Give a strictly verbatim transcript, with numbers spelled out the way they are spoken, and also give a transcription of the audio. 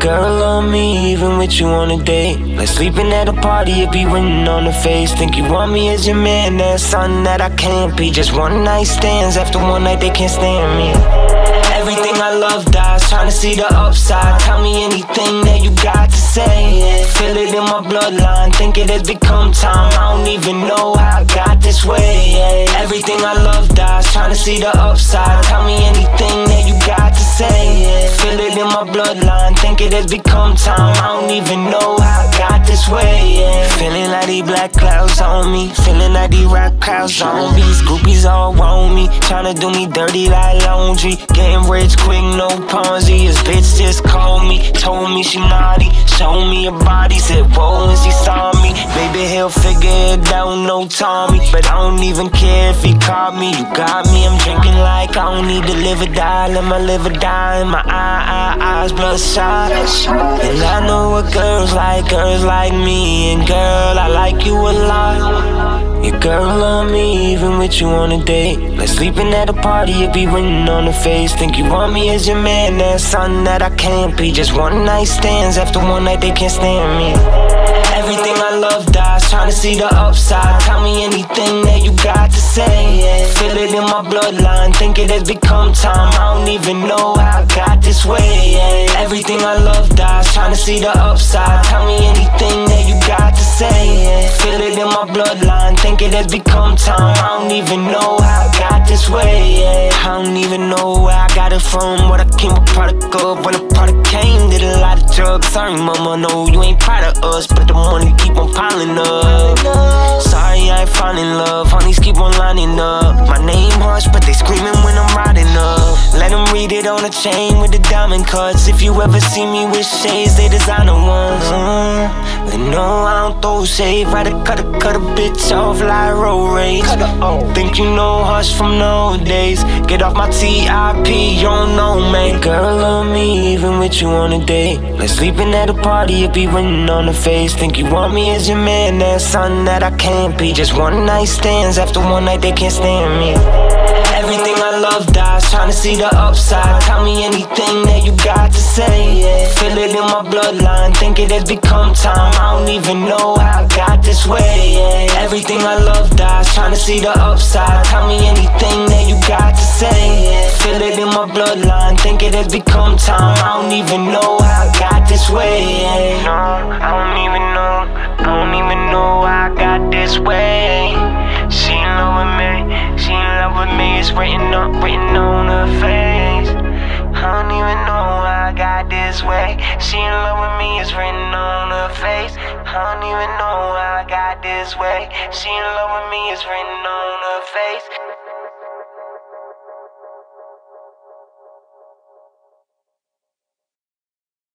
girl love me even with you on a date. Like sleeping at a party, it be written on the face. Think you want me as your man, that's something that I can't be. Just one night stands, after one night they can't stand me. Everything I love dies, trying to see the upside. Tell me anything that you got to say. Feel it in my bloodline, think it has become time. I don't even know how I got this way. Everything I love dies, trying to see the upside. Tell me anything that you got to say. Feel it in my bloodline, think it has become time. I don't even know how I got this way. Feeling like these black clouds on me, feeling like these rock crowds on me. Groupies all want me, trying to do me dirty like laundry. Getting rich quick, no Ponzi. His bitch just called me, told me she naughty, showed me her body, said whoa when she saw me. Maybe he'll figure it out, no Tommy, but I don't even care if he caught me. You got me, I'm drinking like I don't need to live or die. Let my liver die in my eye, eye, eyes bloodshot. And I know what girls like, girls like me. And girl, I like you a lot. Your girl love me even with you on a date. Like sleeping at a party, it be written on the face. Think you want me as your man, that's something that I can't be. Just one night stands, after one night they can't stand me. Everything I love dies, trying to see the upside. Tell me anything that you got to say. Feel it in my bloodline, think it has become time. I don't even know how I got this way. Everything I love dies, trying to see the upside. Tell me anything that you got to say. Feel it in my bloodline, think it has become time. I don't even know how I got this way. I don't even know where I got it from, what I came a product of. When the product came, did a lot of drugs. Sorry mama, no, you ain't proud of us, but the money keep on piling up. Sorry I ain't falling in love, honeys keep on lining up. My name hush, but they screaming when I'm riding up. Let them read it on a chain with the diamond cuts. If you ever see me with shades, they designer ones. uh, They know I don't throw shade, rather cut a, cut a bitch off like road rage. Think you know hush from the old days, get off my T I P, you don't know man. Girl love me even with you on a date. Like sleeping at a party, it be written on the face. Think you want me as your man, that's something that I can't be. Just one night stands, after one night they can't stand me. Everything I love dies, trying to see the upside. Tell me anything that you got to say. Feel it in my bloodline, think it has become time. I don't even know how I got this way. Everything I love dies, trying to see the upside. Tell me anything that you got to say. Feel it in my bloodline, think it has become time. I don't even know how I got this way. No, I don't even know, I don't even know how I got this way. She in love with me, she in love with me. It's written up, written on her face. I don't even know how I got this way. She in love with me, it's written on her face. I don't even know how I got this way. She in love with me, it's written on her face.